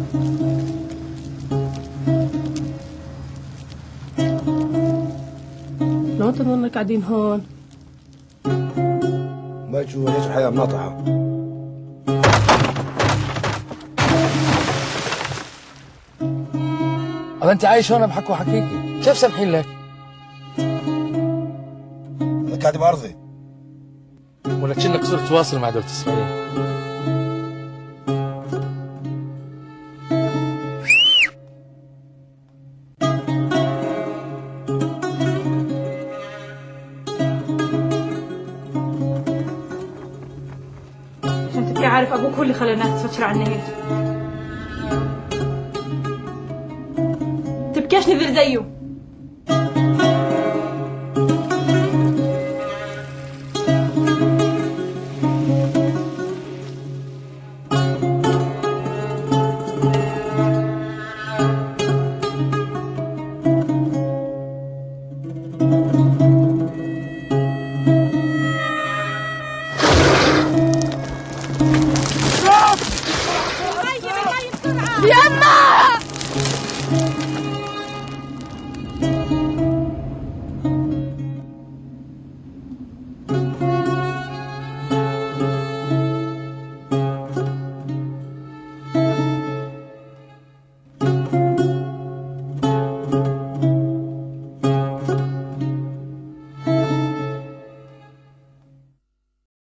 لو تظننا قاعدين هون ما تشوف ليش الحياة مناطحة. هذا انت عايش هون بحكوا حكيكي، كيف سامحين لك؟ انا كاتب ارضي. ولا كأنك صرت تواصل مع دولة اسرائيل. عشان تبقى عارف ابوك هو اللي خلى الناس تفكر عنا هيك. تبكيش نذر زيه.